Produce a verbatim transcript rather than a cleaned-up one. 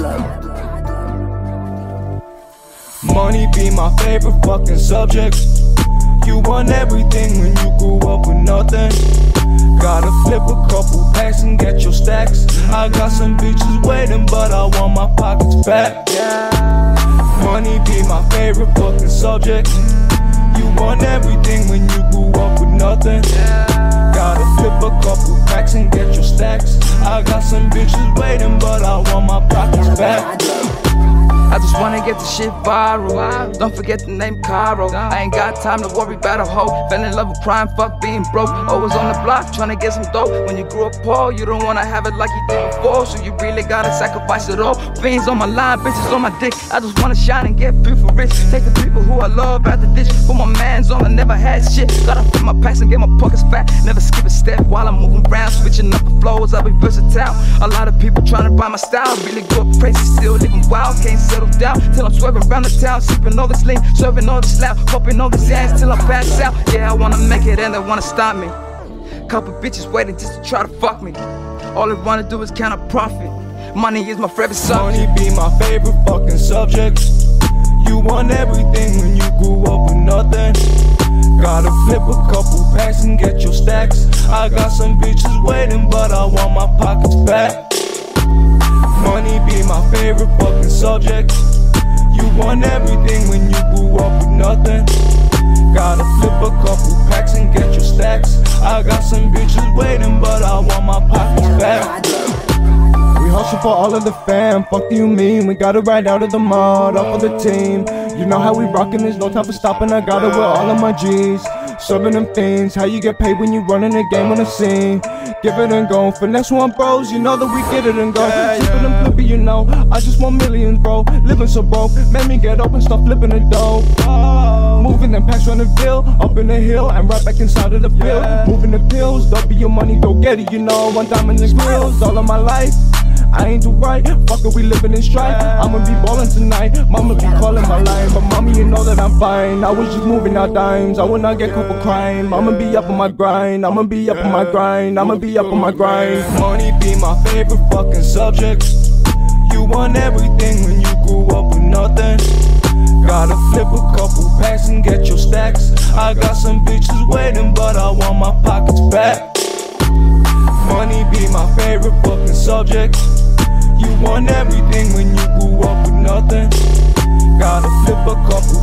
Money be my favorite fucking subject. You want everything when you grew up with nothing. Gotta flip a couple packs and get your stacks. I got some bitches waiting, but I want my pockets back. Money be my favorite fucking subject. You want everything when you grew up with nothing. Gotta flip a couple packs and get your stacks. I got some bitches waiting, but I want my pockets back. I just wanna get the shit viral. Don't forget the name Caro. I ain't got time to worry about a hoe. Fell in love with crime, fuck being broke. Always on the block, tryna get some dope. When you grew up poor, you don't wanna have it like you did before. So you really gotta sacrifice it all. Fiends on my line, bitches on my dick. I just wanna shine and get free for rich. Take the people who I love out the ditch. Put my mans on, I never had shit. Gotta fill my packs and get my pockets fat. Never skip a step while I'm moving around, switching up the flows. I'll be versatile. A lot of people tryna buy my style. Really grew up crazy, still living wild. Can't settle down till I'm swerving around the town, sipping all this lean, serving all this loud, popping all this ass till I pass out. Yeah, I wanna make it and they wanna stop me. Couple bitches waiting just to try to fuck me. All they wanna do is count a profit. Money is my favorite subject. Money be my favorite fucking subject. You want everything when you grew up with nothing. Gotta flip a couple packs and get your stacks. I got some bitches waiting, but I want my pockets back. Money be my favorite fucking subject. You want everything when you grew up with nothing. Gotta flip a couple packs and get your stacks. I got some bitches waiting, but I want my pockets back. We hustle for all of the fam, fuck do you mean? We gotta ride out of the mud, up for the team. You know how we rockin', there's no time for stopping. I got it with all of my G's, serving them things. How you get paid when you running the game on the scene? Give it and go, finesse one bros, you know that we get it and go. Yeah, Flippin' and flippin', you know, I just want millions, bro. Living so broke, made me get up and start flipping the dough. Oh. Moving them packs on the bill, up in the hill, and right back inside of the field. Yeah. Moving the pills, double your money, go get it, you know. One diamond and grills, all of my life. I ain't do right, fuck it, we living in strife. I'ma be ballin' tonight, mama be calling my line. But mommy, you know that I'm fine. I was just moving out dimes, I will not get caught for crime. I'ma be up on my grind, I'ma be up on my grind, I'ma be up on my grind. Money be my favorite fucking subject. You want everything when you grew up with nothing. Gotta flip a couple packs and get your stacks. I got some bitches waiting, but I want my pockets back. Money be my favorite fucking subject. You want everything when you grew up with nothing. Gotta flip a couple